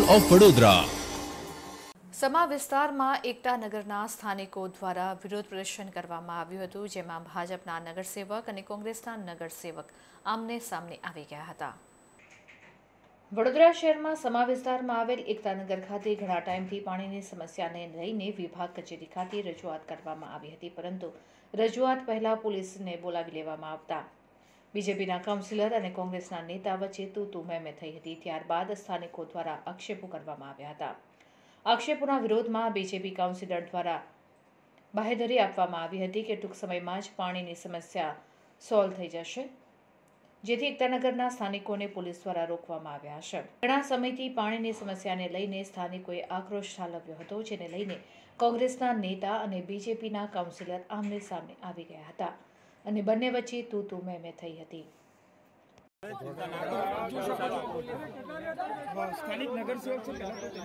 Of Vadodara. સમા વિસ્તારમાં એકતા નગરના સ્થાનિકો દ્વારા વિરોધ પ્રદર્શન કરવામાં આવ્યું હતું, જેમાં ભાજપના નગરસેવક અને કોંગ્રેસના નગરસેવક આમને સામને આવી ગયા હતા। વડોદરા શહેરમાં સમા વિસ્તારમાં આવેલ એકતા નગર ખાતે ઘણા ટાઈમથી પાણીની સમસ્યાને લઈને વિભાગ કચેરી ખાતે રજૂઆત કરવામાં આવી હતી, પરંતુ રજૂઆત પહેલા પોલીસને બોલાવી લેવામાં આવતા બીજેપીના કાઉન્સિલર અને કોંગ્રેસના નેતા વચ્ચે તું મેમે થઈ હતી। ત્યારબાદ સ્થાનિકો દ્વારા આક્ષેપો કરવામાં આવ્યા હતા। આક્ષેપોના વિરોધમાં બીજેપી કાઉન્સિલર દ્વારા બાહેધરી આપવામાં આવી હતી કે ટૂંક સમયમાં જ પાણીની સમસ્યા સોલ્વ થઈ જશે, જેથી એકતાનગરના સ્થાનિકોને પોલીસ દ્વારા રોકવામાં આવ્યા છે। ઘણા સમયથી પાણીની સમસ્યાને લઈને સ્થાનિકોએ આક્રોશ ઠાલવ્યો હતો, જેને લઈને કોંગ્રેસના નેતા અને બીજેપીના કાઉન્સિલર આમને સામને આવી ગયા હતા અને બંને વચ્ચે તું મેમે થઈ હતી। સ્થાનિક નગરસેવક છે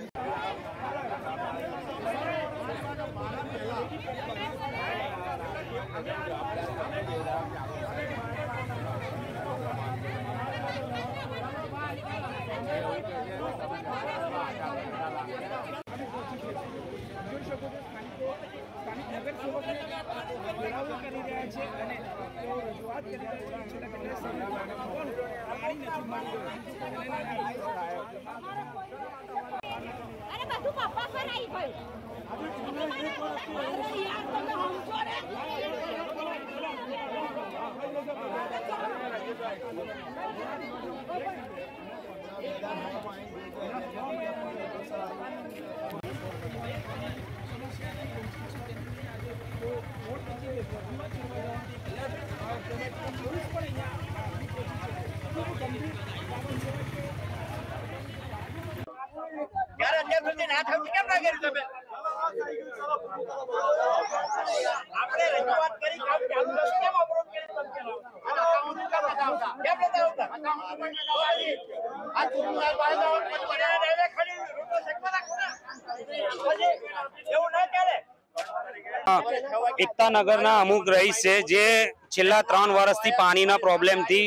એકતા નગરના અમુક રહીશ છે જે છેલ્લા 3 વર્ષથી પાણીના પ્રોબ્લેમથી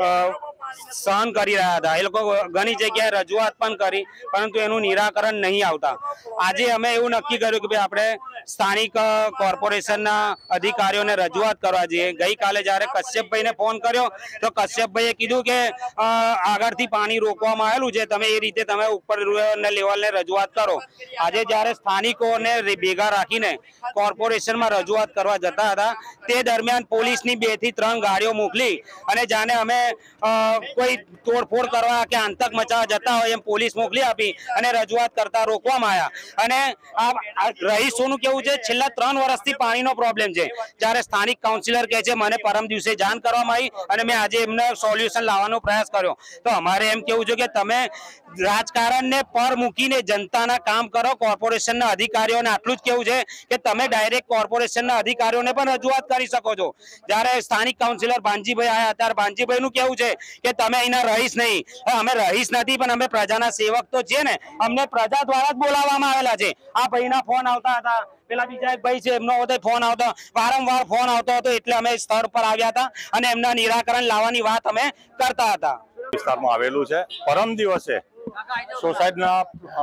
સહન કરી રહ્યા હતા। એ લોકો ઘણી જગ્યાએ રજૂઆત પણ કરી, પરંતુ એનું નિરાકરણ નહીં આવતા। આજે અમે એવું નક્કી કર્યું કે ભાઈ આપણે સ્થાનિક કોર્પોરેશનના અધિકારીઓને રજૂઆત કરવા જઈએ। ગઈકાલે જ્યારે કશ્યપભાઈને ફોન કર્યો તો કશ્યપભાઈએ કીધું કે આગળથી પાણી રોકવામાં આવેલું છે, તમે એ રીતે તમે ઉપર લેવલને રજૂઆત કરો। આજે જ્યારે સ્થાનિકોને ભેગા રાખીને કોર્પોરેશનમાં રજૂઆત કરવા જતા હતા, તે દરમિયાન પોલીસની 2 થી 3 ગાડીઓ મોકલી અને જાણે અમે કોઈ તોડફોડ કરવા કે આતંક મચાવવા જતા હોય એમ પોલીસ મોકલી આપી અને રજૂઆત કરતા રોકવામાં આવ્યા। અને આ રહીશોનું કેવું છે, છેલ્લા 3 વર્ષથી પાણીનો પ્રોબ્લેમ છે। જ્યારે સ્થાનિક કાઉન્સિલર કહે છે મને પરમ દિવસે જાણ કરવામાં આવી અને મેં આજે એમને સોલ્યુશન લાવવાનો પ્રયાસ કર્યો, તો અમારે એમ કેવું છે કે તમે રાજકારણને પર મૂકીને જનતાના કામ કરો। કોર્પોરેશનના અધિકારીઓને આટલું જ કેવું છે કે તમે ડાયરેક્ટ કોર્પોરેશનના અધિકારીઓને પણ રજૂઆત કરી શકો છો। જ્યારે સ્થાનિક કાઉન્સિલર ભાનજીભાઈ આવ્યા ત્યારે ભાનજીભાઈનું કેવું છે કે તમે અહીંના રહીશ નહીં। અમે રહીશ નથી, પણ અમે પ્રજાના સેવક તો છે ને, અમને પ્રજા દ્વારા જ બોલાવવામાં આવેલા છે। આ ભાઈના ફોન આવતા હતા, પેલા બીજા એક ભાઈ છે એમનો ફોન આવતો, વારંવાર ફોન આવતો હતો, એટલે અમે સ્થળ પર આવ્યા હતા અને એમના નિરાકરણ લાવવાની વાત અમે કરતા હતા। વિસ્તારમાં આવેલું છે। પરમ દિવસે સોસાયટીના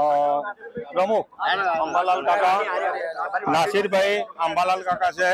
પ્રમુખ અંબાલાલ કાકા, નાસિરભાઈ અંબાલાલ કાકા છે,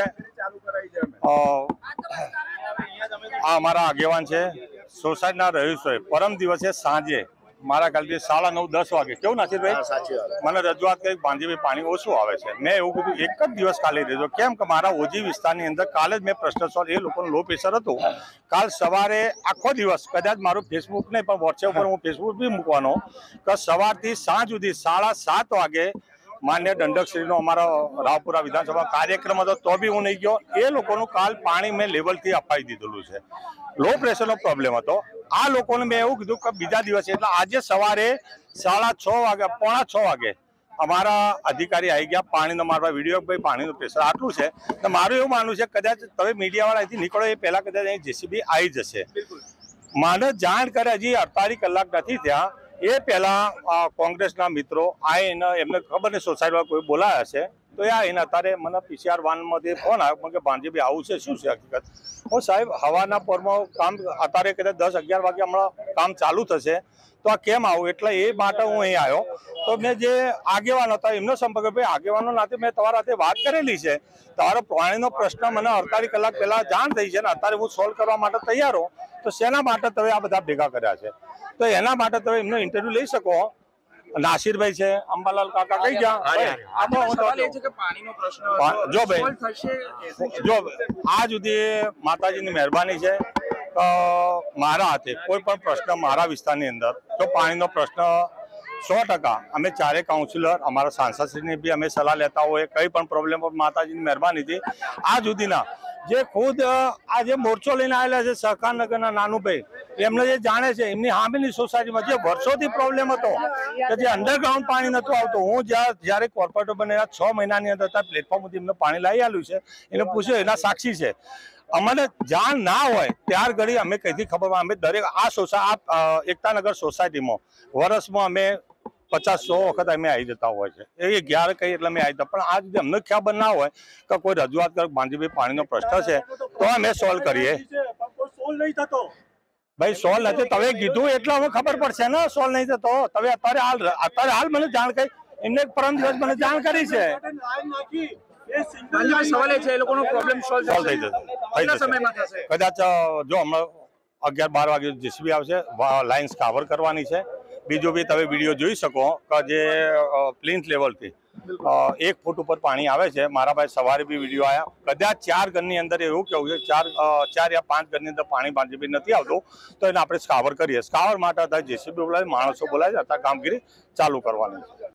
આ અમારા આગેવાન છે, સોસાયટીના રહીશોએ પરમ દિવસે સાંજે મારા ખ્યાલથી 9:30-10 વાગે, કેવું નાસિરભાઈ, મને રજૂઆત કરી ભાંજીભાઈ પાણી ઓછું આવે છે। મેં એવું કીધું એક જ દિવસ ખાલી દેજો, કેમ કે મારા ઓજી વિસ્તારની અંદર કાલે જ મેં પ્રશ્ન સોલ્વ, એ લોકોનું લો પ્રેશર હતું। કાલ સવારે આખો દિવસ કદાચ મારું ફેસબુક નહીં પણ વોટ્સએપ પર હું ફેસબુક બી મૂકવાનો કે સવારથી સાંજ સુધી 7:30 વાગે માન્ય દંડકશ્રીનો અમારો રાવપુરા વિધાનસભા કાર્યક્રમ હતો, તો બી હું નહીં ગયો। એ લોકોનું કાલ પાણી મેં લેવલથી અપાઈ દીધેલું છે। લો પ્રેશરનો પ્રોબ્લેમ હતો। આ લોકોને મેં એવું કીધું કે બીજા દિવસે એટલે આજે સવારે 6:30 વાગે, 5:45 વાગે અમારા અધિકારી આવી ગયા પાણીનો મારવા વિડીયો, ભાઈ પાણીનું પ્રેશર આટલું છે। તો મારું એવું માનવું છે કદાચ તમે મીડિયાવાળા અહીંથી નીકળો એ પહેલાં કદાચ અહીં જેસીબી આવી જશે। મને જાણ કરે હજી 48 કલાક નથી થયા, એ પહેલા કોંગ્રેસના મિત્રો આવીને એમને ખબર નહીં સોસાયટીમાં કોઈ બોલાયા છે, તો એને અત્યારે મને PCR વાનમાંથી ફોન આવ્યો કે ભાંજીભાઈ આવું છે, શું છે હકીકત? હું સાહેબ હવાના પોરમાં કામ અત્યારે કદાચ 10-11 વાગે હમણાં કામ ચાલુ થશે, તો આ કેમ આવું એટલે એ માટે હું અહીં આવ્યો. તો મેં જે આગેવાન હતા એમનો સંપર્ક, ભાઈ આગેવાનો નાતે મેં તમારા સાથે વાત કરેલી છે, તમારો પાણીનો પ્રશ્ન મને 48 કલાક પહેલા જાણ થઈ છે ને અત્યારે હું સોલ્વ કરવા માટે તૈયાર હોઉં, તો શેના માટે તમે આ બધા ભેગા કર્યા છે? તો એના માટે તમે એમનો ઇન્ટરવ્યુ લઈ શકો. નાસિરભાઈ છે, અંબાલાલ કાકા કઈ ગયા? જો ભાઈ, જો આ સુધી માતાજીની મહેરબાની છે, મારા હાથે કોઈ પણ પ્રશ્ન મારા વિસ્તારની અંદર જો પાણીનો પ્રશ્ન 100% અમે ચારે કાઉન્સિલર અમારા સાંસદશ્રીની બી અમે સલાહ લેતા હોય, કઈ પણ પ્રોબ્લેમ પર માતાજીની મહેરબાનીથી આ સુધીના જે ખુદ આ જે મોરચો લઈને આવેલા છે સહકારનગરના નાનુભાઈ, એમને જે જાણે છે એમની સામેની સોસાયટીમાં જે વર્ષોથી પ્રોબ્લેમ હતો કે જે અંડરગ્રાઉન્ડ પાણી નહોતું આવતું, હું જ્યારે કોર્પોરેટર બનેલા 6 મહિનાની અંદર પ્લેટફોર્મથી એમને પાણી લાવી આવ્યું છે, એને પૂછ્યું, એના સાક્ષી છે. અમને જાણ ના હોય ત્યાર ઘડી અમે કઈથી ખબર, અમે દરેક આ એકતાનગર સોસાયટીમાં વર્ષમાં અમે 50-100 વખત અમે આવી જતા હોય છે. એ 11 કહી એટલે અમે આવી જતા, પણ આ રીતે અમને ખબર ના હોય કે કોઈ રજૂઆત કરે ભાંજીભાઈ પાણીનો પ્રશ્ન છે તો અમે સોલ્વ કરીએ. ભાઈ સોલ્વ નથી તમે કીધું એટલે અમે ખબર પડશે ને સોલ્વ નહીં થતો. તમે અત્યારે હાલ મને જાણ કરી, એમને પરમ દિવસ મને જાણ કરી છે. કદાચ જો હમણાં 11-12 વાગે JCB આવશે, લાઇન્સ કવર કરવાની છે. બીજો બી તમે વિડીયો જોઈ શકો કે જે પ્લિન્થ લેવલથી 1 ફૂટ ઉપર પાણી આવે છે. મારા પાસે સવારે બી વિડીયો આવ્યા, કદાચ 4 ઘરની અંદર એવું કેવું છે 4 યા 5 ઘરની અંદર પાણી ભાંજીભાઈ નથી આવતું, તો એને આપણે સ્કાવર કરીએ. સ્કાવર માટે JCB બોલાય, માણસો બોલાય, અત્યારે કામગીરી ચાલુ કરવાની છે.